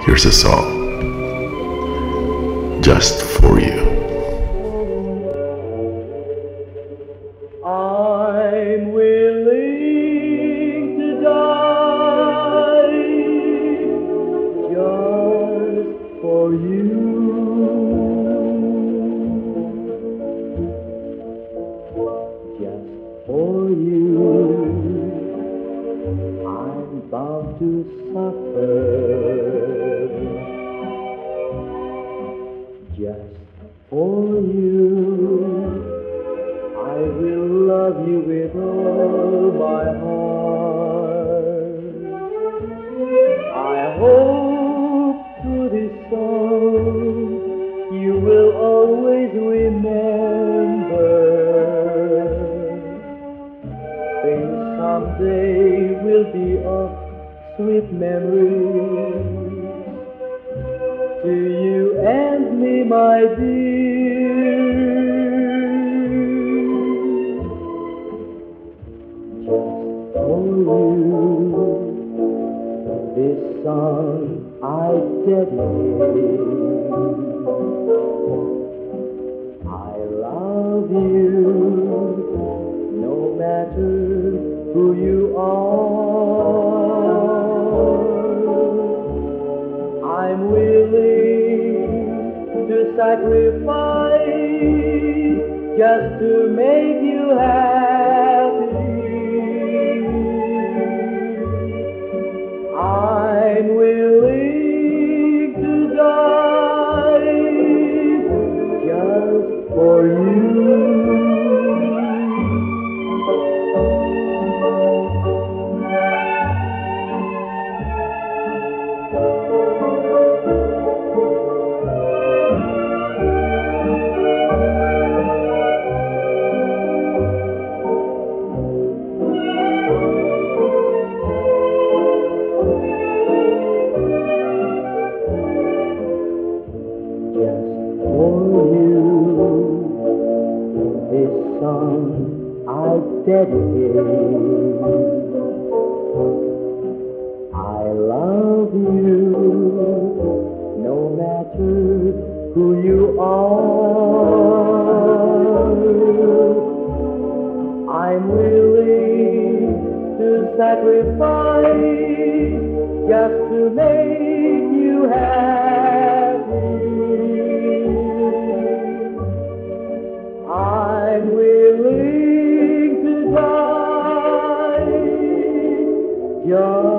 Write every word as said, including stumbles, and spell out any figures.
Here's a song just for you. I'm willing to die just for you. Just for you, I'm bound to suffer. Just for you, I will love you with all my heart. I hope through this song you will always remember things someday will be of sweet memories to you and me, my dear. Just for you, this song I dedicate. I love you, no matter who you are. I'm willing to sacrifice just to make you happy. I'm willing to die just for you. This song I dedicate. I love you, no matter who you are. I'm willing to sacrifice just to make you happy. I'm willing to die just